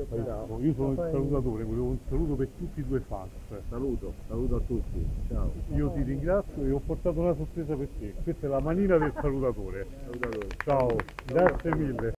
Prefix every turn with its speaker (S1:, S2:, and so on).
S1: Ciao. Io sono il salutatore, volevo un saluto per tutti i tuoi fans.
S2: Saluto a tutti. Ciao.
S1: Io ti ringrazio e ho portato una sorpresa per te. Questa è la manina del salutatore.
S2: Salutatore.
S1: Ciao, grazie mille.